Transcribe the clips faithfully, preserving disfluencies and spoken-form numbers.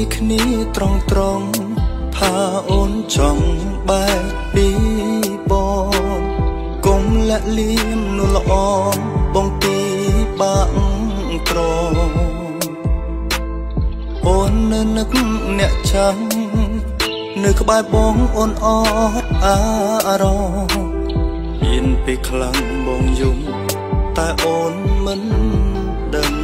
គ្នាត្រង់ត្រង់ថាអូនចង់បែកពីបងកុំលាក់លៀមនួនល្អបងទីបាក់ត្រអូននៅនឹកអ្នកចាំនៅក្បែរបងអូនអត់អារម្មណ៍មានពេលខ្លាំងបងយំតែអូនមិនដឹង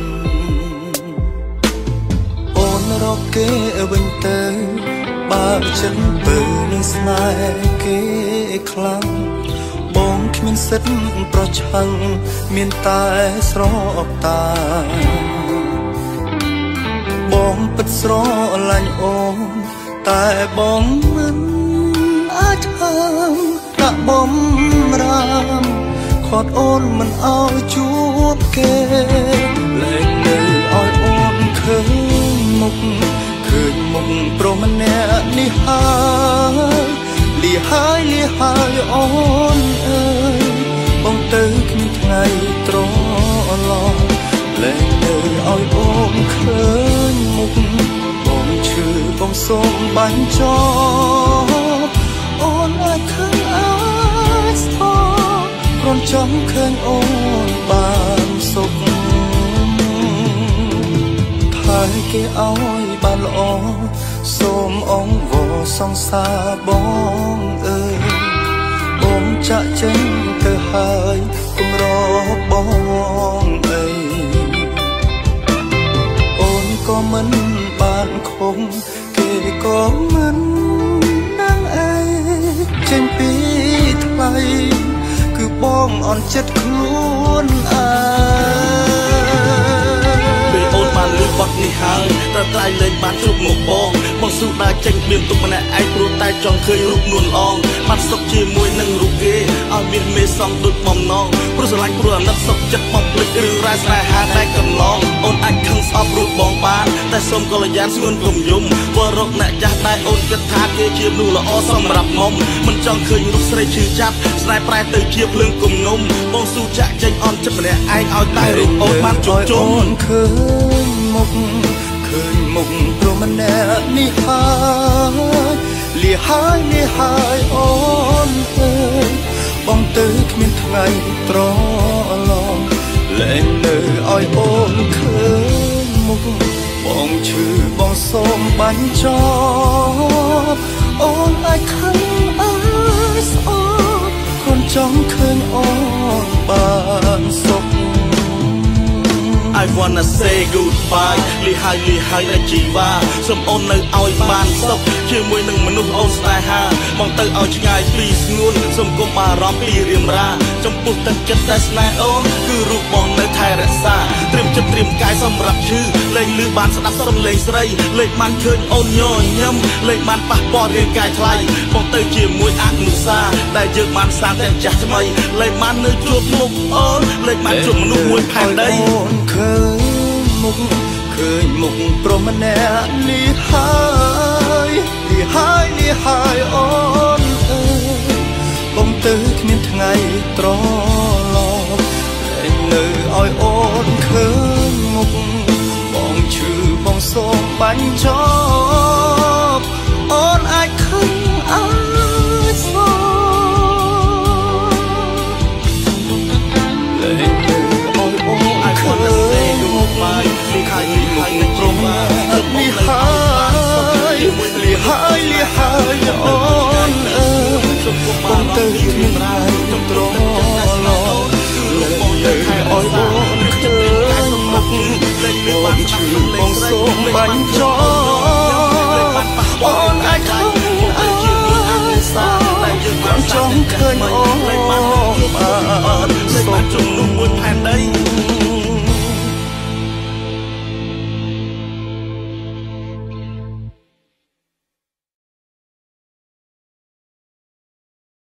អូនរកគេវិញទៅបើចិត្តទៅនឹងស្នេហ៍គេខ្លាំងបងគ្មានសិទ្ធប្រឆាំងមានតែស្រកតាបងពិតស្រឡាញ់អូនតែបងមិនអាចធ្វើដាក់បំរាមខាត់អូនមិនអោយជួបគេលែងនៅឲ្យអូនឃើញមុខឃើញមុខព្រមម្នាក់នេះហើយលីហើយលីហើយអូនអើយបងទៅគ្មានថ្ងៃត្រឡប់លែងនៅឲ្យអូនឃើញមុខបងឈឺបងសូមបាញ់ចោលអូនអាចឃើញអើយស្អកគ្រាន់ចង់ឃើញអូនបានសុខថាគេឲ្យបានល្អសូមអងវសង្សារបងអើយបងចាក់ចេញទៅហើយគុំរកបងអីអូនក៏មិនបានខំគេក៏មិនដឹងអីចេញពីថ្លៃគឺបងអន់ចិត្តខ្លួនអើពេលអូនបានលឺបទនេះហើយតែតែលេងបានជប់មកបងបងស៊ូដើរចេញមានទុកម្នាក់ឯងព្រោះតែចង់ឃើញរូបនួនអងបានសុខជាមួយនឹងរូបគេឲ្យមានមេសំដូចបំណងព្រោះស្រឡាញ់ព្រោះអាណិតសុខចិត្តបំភ្លេចរឿងរ៉ាវស្នេហាដែលកំឡងអូនអាចខឹងស្អប់រូបបងបានតែសូមកល្យានស្ងួនកុំយំបើរកអ្នកចាស់តែអូនគិតថាគេជាមនុស្សល្អសម្រាប់មុំមិនចង់ឃើញរូបស្រីឈឺចាប់ស្នេហ៍ប្រែទៅជាភ្លើងគំនុំបងស៊ូចាក់ចេញអន់ចិត្តម្នាក់ឯងឲ្យតែរូបអូនបានជួបជុំឃើញមុខឃើញមុខព្រមម្នាក់នេះហើយលីហើយលីហើយអូនអើយបងទៅគ្មានថ្ងៃត្រឡប់លែងនៅឲ្យអូនឃើញមុខបងឈឺបងសូមបាញ់ចោលអូនអាចខឹងអើយស្អកខ្លួនចង់ឃើញអូនបានសុខI wanna say goodbye លីហើយលីហើយដែលជីវ៉ាសូមអូននៅឲ្យបានសុខជាមួយនឹងមនុស្សអូនស្នេហាបងទៅឲ្យឆ្ងាយពីស្ងួនសូមកុំបារម្ភពីរៀមរាចំពោះទឹកចិត្តតែស្នេហ៍អូនគឺរូបបងនៅថែរក្សាត្រៀមចិត្តត្រៀមកាយសម្រាប់ឈឺលេងលឺបានស្ដាប់សំឡេងស្រីលេងបានឃើញអូនញញឹមលេងបានប៉ះពាល់រាងកាយថ្លៃបងទៅជាមួយអនុសាដែលយើងបានសាងតែចាស់ថ្មីលេងបាននៅជួបមុខអូនលេងបានជួបមនុស្សមួយផែនដីឃើញមុខឃើញមុខព្រមម្នាក់នេះហើយនេះហើយនេះហើយអូនអើយបងទៅគ្មានថ្ងៃត្រឡប់លែងនៅឲ្យអូនឃើញមុខបងឈឺបងសូមបាញ់ចោលអូនអាចខឹងអើយស្អកលែងនៅឲ្យអូនឃើញមុខបាយលីហើយលីហើយនឹងព្រមនេះហើយលីហើយលីហើយអូនអើយបងទៅគ្មានរ៉ាយត្រឡប់បងទៅឲ្យអូនឃើញមុខបងឈឺបងសូមបាញ់ចោលអូនអាចខំអើយសាតែយើងចង់ឃើញអូនបានសូម